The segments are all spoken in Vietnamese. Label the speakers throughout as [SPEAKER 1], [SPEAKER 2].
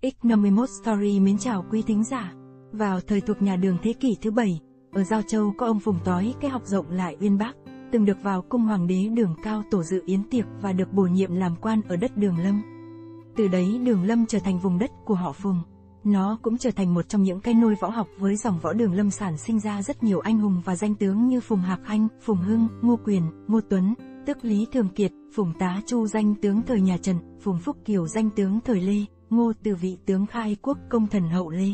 [SPEAKER 1] X51 Story mến chào quý thính giả. Vào thời thuộc nhà Đường thế kỷ thứ 7, ở Giao Châu có ông Phùng Tói cái học rộng lại uyên bác, từng được vào cung hoàng đế Đường Cao tổ dự yến tiệc và được bổ nhiệm làm quan ở đất Đường Lâm. Từ đấy Đường Lâm trở thành vùng đất của họ Phùng. Nó cũng trở thành một trong những cái nôi võ học với dòng võ Đường Lâm sản sinh ra rất nhiều anh hùng và danh tướng như Phùng Hạp Khanh, Phùng Hưng, Ngô Quyền, Ngô Tuấn, tức Lý Thường Kiệt, Phùng Tá Chu danh tướng thời nhà Trần, Phùng Phúc Kiều danh tướng thời Lê, Ngô Từ vị tướng khai quốc công thần hậu Lê.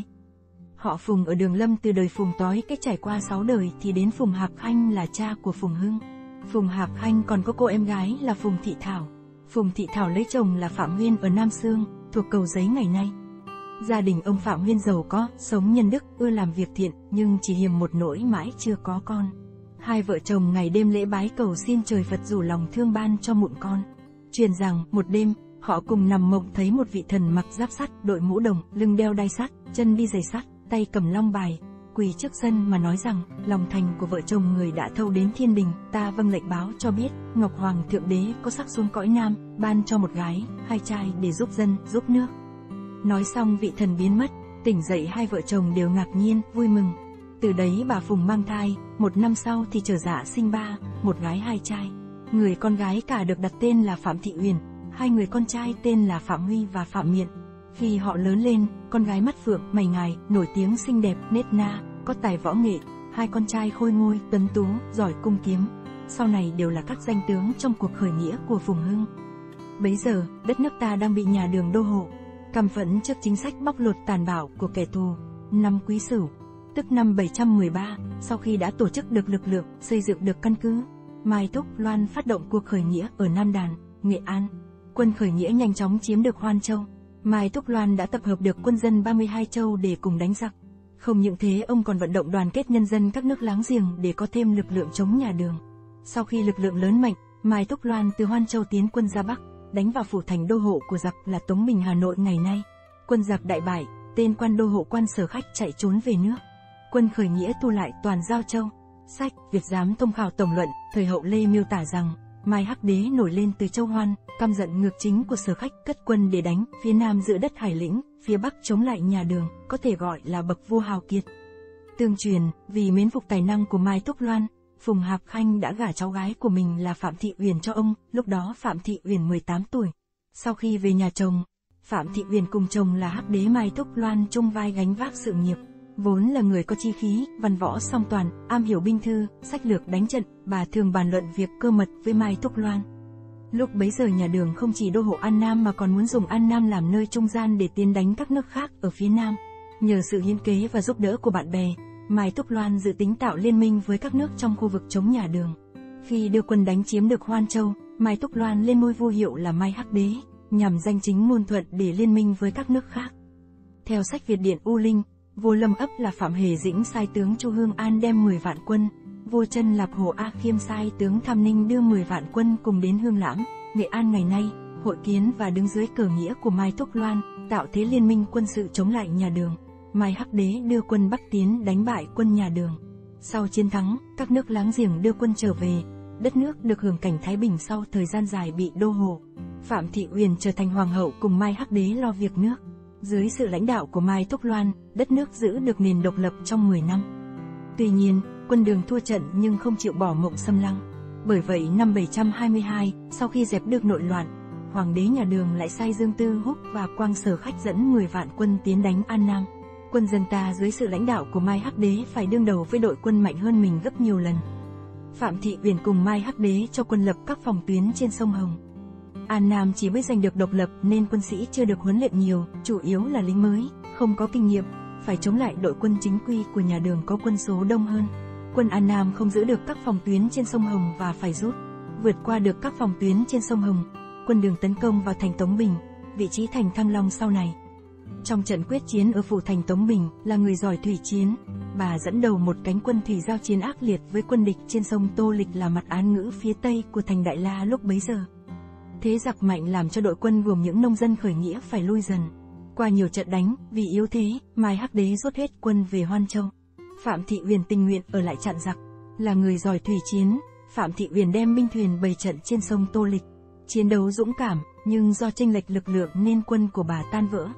[SPEAKER 1] Họ Phùng ở Đường Lâm từ đời Phùng Tói cách trải qua 6 đời thì đến Phùng Hạp Khanh là cha của Phùng Hưng. Phùng Hạp Khanh còn có cô em gái là Phùng Thị Thảo. Phùng Thị Thảo lấy chồng là Phạm Nguyên ở Nam Xương, thuộc Cầu Giấy ngày nay. Gia đình ông Phạm Nguyên giàu có, sống nhân đức, ưa làm việc thiện, nhưng chỉ hiềm một nỗi mãi chưa có con. Hai vợ chồng ngày đêm lễ bái cầu xin trời Phật rủ lòng thương ban cho mụn con. Truyền rằng, một đêm, họ cùng nằm mộng thấy một vị thần mặc giáp sắt, đội mũ đồng, lưng đeo đai sắt, chân đi giày sắt, tay cầm long bài, quỳ trước sân mà nói rằng, lòng thành của vợ chồng người đã thâu đến thiên đình, ta vâng lệnh báo cho biết, Ngọc Hoàng Thượng Đế có sắc xuống cõi Nam, ban cho một gái, hai trai để giúp dân, giúp nước. Nói xong vị thần biến mất, tỉnh dậy hai vợ chồng đều ngạc nhiên, vui mừng. Từ đấy bà Phùng mang thai, một năm sau thì trở dạ sinh ba, một gái hai trai. Người con gái cả được đặt tên là Phạm Thị Uyển, hai người con trai tên là Phạm Huy và Phạm Miện. Khi họ lớn lên, con gái mắt phượng, mày ngài, nổi tiếng xinh đẹp, nết na, có tài võ nghệ, hai con trai khôi ngôi, tuấn tú, giỏi cung kiếm. Sau này đều là các danh tướng trong cuộc khởi nghĩa của Phùng Hưng. Bấy giờ, đất nước ta đang bị nhà Đường đô hộ, căm phẫn trước chính sách bóc lột tàn bạo của kẻ thù. Năm Quý Sửu, tức năm 713, sau khi đã tổ chức được lực lượng, xây dựng được căn cứ, Mai Thúc Loan phát động cuộc khởi nghĩa ở Nam Đàn, Nghệ An. Quân khởi nghĩa nhanh chóng chiếm được Hoan Châu. Mai Thúc Loan đã tập hợp được quân dân 32 châu để cùng đánh giặc. Không những thế, ông còn vận động đoàn kết nhân dân các nước láng giềng để có thêm lực lượng chống nhà Đường. Sau khi lực lượng lớn mạnh, Mai Thúc Loan từ Hoan Châu tiến quân ra Bắc, đánh vào phủ thành đô hộ của giặc là Tống Bình Hà Nội ngày nay. Quân giặc đại bại, tên quan đô hộ Quan Sở Khách chạy trốn về nước. Quân khởi nghĩa thu lại toàn Giao Châu. Sách Việt Giám Thông Khảo Tổng Luận thời hậu Lê miêu tả rằng, Mai Hắc Đế nổi lên từ Châu Hoan, căm giận ngược chính của Sở Khách, cất quân để đánh, phía Nam giữ đất Hải Lĩnh, phía Bắc chống lại nhà Đường, có thể gọi là bậc vua hào kiệt. Tương truyền, vì mến phục tài năng của Mai Thúc Loan, Phùng Hạp Khanh đã gả cháu gái của mình là Phạm Thị Uyển cho ông, lúc đó Phạm Thị Uyển 18 tuổi. Sau khi về nhà chồng, Phạm Thị Uyển cùng chồng là Hắc Đế Mai Thúc Loan chung vai gánh vác sự nghiệp. Vốn là người có chi khí, văn võ song toàn, am hiểu binh thư, sách lược đánh trận, bà thường bàn luận việc cơ mật với Mai Thúc Loan. Lúc bấy giờ nhà Đường không chỉ đô hộ An Nam mà còn muốn dùng An Nam làm nơi trung gian để tiến đánh các nước khác ở phía Nam. Nhờ sự hiến kế và giúp đỡ của bạn bè, Mai Thúc Loan dự tính tạo liên minh với các nước trong khu vực chống nhà Đường. Khi đưa quân đánh chiếm được Hoan Châu, Mai Thúc Loan lên ngôi vua hiệu là Mai Hắc Đế, nhằm danh chính ngôn thuận để liên minh với các nước khác. Theo sách Việt Điện U Linh, vua Lâm Ấp là Phạm Hề Dĩnh sai tướng Chu Hương An đem 10 vạn quân, vua Trân Lạp Hồ A Khiêm sai tướng Tham Ninh đưa 10 vạn quân cùng đến Hương Lãm, Nghệ An ngày nay, hội kiến và đứng dưới cờ nghĩa của Mai Thúc Loan, tạo thế liên minh quân sự chống lại nhà Đường. Mai Hắc Đế đưa quân Bắc tiến đánh bại quân nhà Đường. Sau chiến thắng, các nước láng giềng đưa quân trở về, đất nước được hưởng cảnh thái bình sau thời gian dài bị đô hộ. Phạm Thị Uyển trở thành hoàng hậu cùng Mai Hắc Đế lo việc nước. Dưới sự lãnh đạo của Mai Thúc Loan, đất nước giữ được nền độc lập trong 10 năm. Tuy nhiên, quân Đường thua trận nhưng không chịu bỏ mộng xâm lăng. Bởi vậy năm 722, sau khi dẹp được nội loạn, hoàng đế nhà Đường lại sai Dương Tư Húc và Quang Sở Khách dẫn 10 vạn quân tiến đánh An Nam. Quân dân ta dưới sự lãnh đạo của Mai Hắc Đế phải đương đầu với đội quân mạnh hơn mình gấp nhiều lần. Phạm Thị Uyển cùng Mai Hắc Đế cho quân lập các phòng tuyến trên sông Hồng. An Nam chỉ mới giành được độc lập nên quân sĩ chưa được huấn luyện nhiều, chủ yếu là lính mới, không có kinh nghiệm, phải chống lại đội quân chính quy của nhà Đường có quân số đông hơn. Quân An Nam không giữ được các phòng tuyến trên sông Hồng và phải rút. Vượt qua được các phòng tuyến trên sông Hồng, quân Đường tấn công vào thành Tống Bình, vị trí thành Thăng Long sau này. Trong trận quyết chiến ở phủ thành Tống Bình, là người giỏi thủy chiến, bà dẫn đầu một cánh quân thủy giao chiến ác liệt với quân địch trên sông Tô Lịch là mặt án ngữ phía tây của thành Đại La lúc bấy giờ. Thế giặc mạnh làm cho đội quân gồm những nông dân khởi nghĩa phải lui dần. Qua nhiều trận đánh, vì yếu thế, Mai Hắc Đế rút hết quân về Hoan Châu. Phạm Thị Uyển tình nguyện ở lại chặn giặc. Là người giỏi thủy chiến, Phạm Thị Uyển đem binh thuyền bày trận trên sông Tô Lịch. Chiến đấu dũng cảm, nhưng do chênh lệch lực lượng nên quân của bà tan vỡ.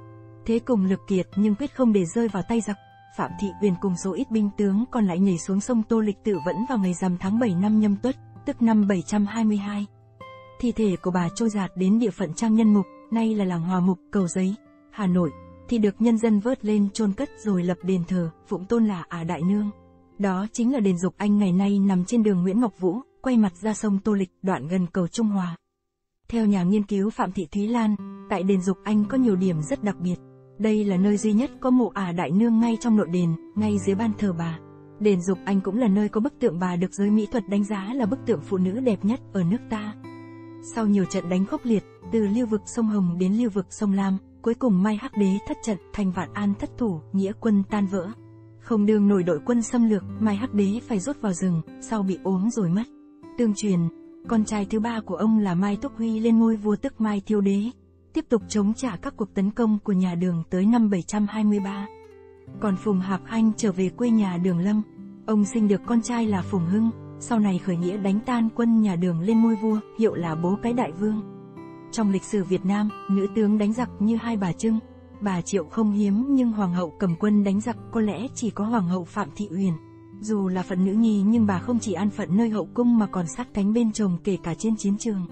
[SPEAKER 1] Thế cùng lực kiệt nhưng quyết không để rơi vào tay giặc, Phạm Thị Uyển cùng số ít binh tướng còn lại nhảy xuống sông Tô Lịch tự vẫn vào ngày rằm tháng 7 năm Nhâm Tuất, tức năm 722. Thi thể của bà trôi dạt đến địa phận Trang Nhân Mục, nay là làng Hòa Mục, Cầu Giấy, Hà Nội, thì được nhân dân vớt lên chôn cất rồi lập đền thờ, phụng tôn là Ả Đại Nương. Đó chính là đền Dục Anh ngày nay nằm trên đường Nguyễn Ngọc Vũ, quay mặt ra sông Tô Lịch, đoạn gần cầu Trung Hòa. Theo nhà nghiên cứu Phạm Thị Thúy Lan, tại đền Dục Anh có nhiều điểm rất đặc biệt. Đây là nơi duy nhất có mộ Ả Đại Nương ngay trong nội đền, ngay dưới ban thờ bà. Đền Dục Anh cũng là nơi có bức tượng bà được giới mỹ thuật đánh giá là bức tượng phụ nữ đẹp nhất ở nước ta. Sau nhiều trận đánh khốc liệt, từ lưu vực sông Hồng đến lưu vực sông Lam, cuối cùng Mai Hắc Đế thất trận, thành Vạn An thất thủ, nghĩa quân tan vỡ. Không đương nổi đội quân xâm lược, Mai Hắc Đế phải rút vào rừng, sau bị ốm rồi mất. Tương truyền, con trai thứ ba của ông là Mai Túc Huy lên ngôi vua tức Mai Thiêu Đế, tiếp tục chống trả các cuộc tấn công của nhà Đường tới năm 723. Còn Phùng Hạp Anh trở về quê nhà Đường Lâm, ông sinh được con trai là Phùng Hưng, sau này khởi nghĩa đánh tan quân nhà Đường lên ngôi vua, hiệu là Bố Cái Đại Vương. Trong lịch sử Việt Nam, nữ tướng đánh giặc như Hai Bà Trưng, Bà Triệu không hiếm, nhưng hoàng hậu cầm quân đánh giặc có lẽ chỉ có hoàng hậu Phạm Thị Uyển. Dù là phận nữ nhi nhưng bà không chỉ an phận nơi hậu cung mà còn sát cánh bên chồng kể cả trên chiến trường.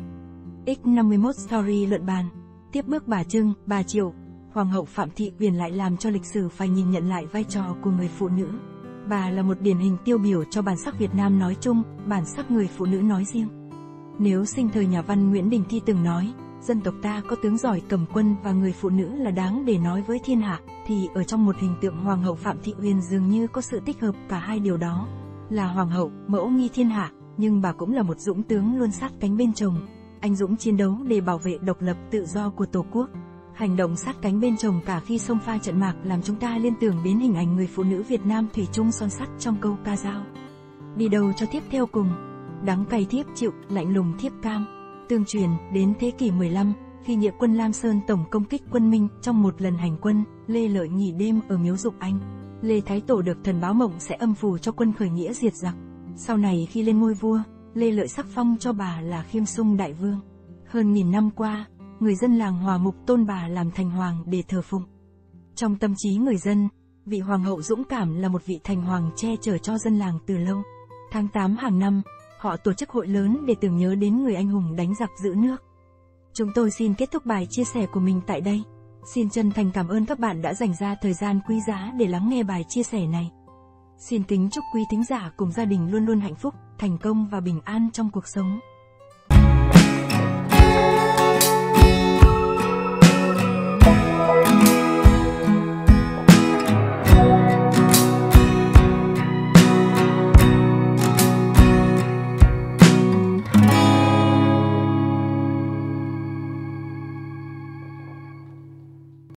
[SPEAKER 1] X51 Story luận bàn. Tiếp bước Bà Trưng, Bà Triệu, hoàng hậu Phạm Thị Uyển lại làm cho lịch sử phải nhìn nhận lại vai trò của người phụ nữ. Bà là một điển hình tiêu biểu cho bản sắc Việt Nam nói chung, bản sắc người phụ nữ nói riêng. Nếu sinh thời nhà văn Nguyễn Đình Thi từng nói, dân tộc ta có tướng giỏi cầm quân và người phụ nữ là đáng để nói với thiên hạ, thì ở trong một hình tượng hoàng hậu Phạm Thị Uyển dường như có sự tích hợp cả hai điều đó. Là hoàng hậu, mẫu nghi thiên hạ, nhưng bà cũng là một dũng tướng luôn sát cánh bên chồng, anh dũng chiến đấu để bảo vệ độc lập tự do của Tổ quốc. Hành động sát cánh bên chồng cả khi xông pha trận mạc làm chúng ta liên tưởng đến hình ảnh người phụ nữ Việt Nam thủy chung son sắt trong câu ca dao. Đi đầu cho thiếp theo cùng, đắng cay thiếp chịu, lạnh lùng thiếp cam. Tương truyền, đến thế kỷ 15, khi Nghĩa quân Lam Sơn tổng công kích quân Minh, trong một lần hành quân, Lê Lợi nghỉ đêm ở miếu Dục Anh. Lê Thái Tổ được thần báo mộng sẽ âm phù cho quân khởi nghĩa diệt giặc. Sau này khi lên ngôi vua, Lê Lợi sắc phong cho bà là Khiêm Sung Đại Vương. Hơn nghìn năm qua, người dân làng Hòa Mục tôn bà làm thành hoàng để thờ phụng. Trong tâm trí người dân, vị hoàng hậu dũng cảm là một vị thành hoàng che chở cho dân làng từ lâu. Tháng 8 hàng năm, họ tổ chức hội lớn để tưởng nhớ đến người anh hùng đánh giặc giữ nước. Chúng tôi xin kết thúc bài chia sẻ của mình tại đây. Xin chân thành cảm ơn các bạn đã dành ra thời gian quý giá để lắng nghe bài chia sẻ này. Xin kính chúc quý thính giả cùng gia đình luôn luôn hạnh phúc, thành công và bình an trong cuộc sống.